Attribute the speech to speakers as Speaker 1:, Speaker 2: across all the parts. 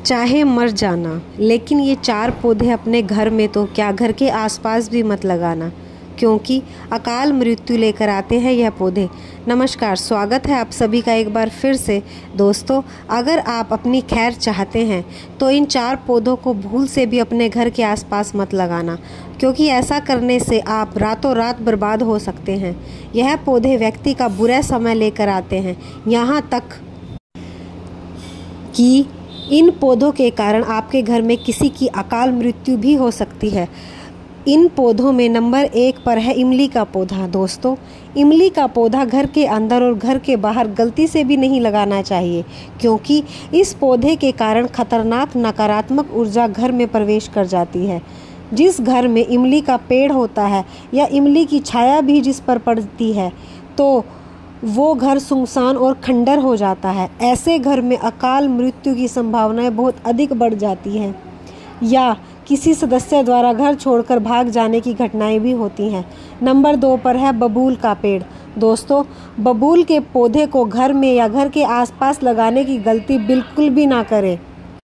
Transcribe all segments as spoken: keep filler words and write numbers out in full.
Speaker 1: चाहे मर जाना, लेकिन ये चार पौधे अपने घर में तो क्या घर के आसपास भी मत लगाना, क्योंकि अकाल मृत्यु लेकर आते हैं यह पौधे। नमस्कार, स्वागत है आप सभी का एक बार फिर से। दोस्तों, अगर आप अपनी खैर चाहते हैं तो इन चार पौधों को भूल से भी अपने घर के आसपास मत लगाना, क्योंकि ऐसा करने से आप रातों रात बर्बाद हो सकते हैं। यह पौधे व्यक्ति का बुरा समय लेकर आते हैं, यहाँ तक कि इन पौधों के कारण आपके घर में किसी की अकाल मृत्यु भी हो सकती है। इन पौधों में नंबर एक पर है इमली का पौधा। दोस्तों, इमली का पौधा घर के अंदर और घर के बाहर गलती से भी नहीं लगाना चाहिए, क्योंकि इस पौधे के कारण खतरनाक नकारात्मक ऊर्जा घर में प्रवेश कर जाती है। जिस घर में इमली का पेड़ होता है या इमली की छाया भी जिस पर पड़ती है, तो वो घर सुनसान और खंडर हो जाता है। ऐसे घर में अकाल मृत्यु की संभावनाएं बहुत अधिक बढ़ जाती हैं, या किसी सदस्य द्वारा घर छोड़कर भाग जाने की घटनाएं भी होती हैं। नंबर दो पर है बबूल का पेड़। दोस्तों, बबूल के पौधे को घर में या घर के आसपास लगाने की गलती बिल्कुल भी ना करें।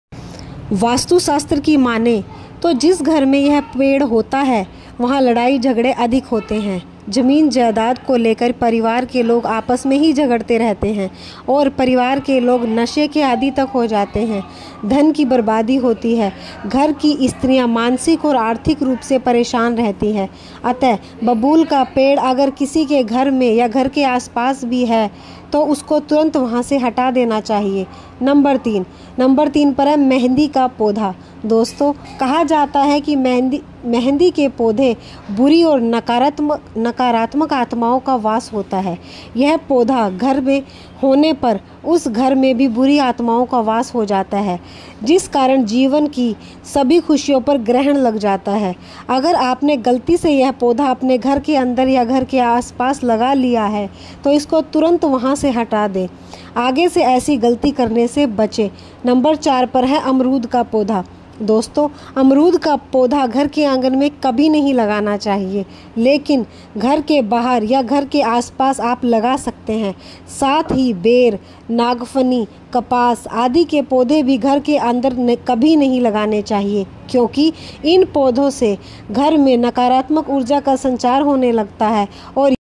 Speaker 1: वास्तुशास्त्र की माने तो जिस घर में यह पेड़ होता है वहाँ लड़ाई झगड़े अधिक होते हैं। जमीन जायदाद को लेकर परिवार के लोग आपस में ही झगड़ते रहते हैं और परिवार के लोग नशे के आदी तक हो जाते हैं। धन की बर्बादी होती है। घर की स्त्रियां मानसिक और आर्थिक रूप से परेशान रहती हैं। अतः बबूल का पेड़ अगर किसी के घर में या घर के आसपास भी है तो उसको तुरंत वहां से हटा देना चाहिए। नंबर तीन नंबर तीन पर है मेहंदी का पौधा। दोस्तों, कहा जाता है कि मेहंदी मेहंदी के पौधे बुरी और नकारात्मक नकारात्मक आत्माओं का वास होता है। यह पौधा घर में होने पर उस घर में भी बुरी आत्माओं का वास हो जाता है, जिस कारण जीवन की सभी खुशियों पर ग्रहण लग जाता है। अगर आपने गलती से यह पौधा अपने घर के अंदर या घर के आसपास लगा लिया है तो इसको तुरंत वहां से हटा दें। आगे से ऐसी गलती करने से बचें। नंबर चार पर है अमरूद का पौधा। दोस्तों, अमरूद का पौधा घर के आंगन में कभी नहीं लगाना चाहिए, लेकिन घर के बाहर या घर के आसपास आप लगा सकते हैं। साथ ही बेर, नागफनी, कपास आदि के पौधे भी घर के अंदर न, कभी नहीं लगाने चाहिए, क्योंकि इन पौधों से घर में नकारात्मक ऊर्जा का संचार होने लगता है और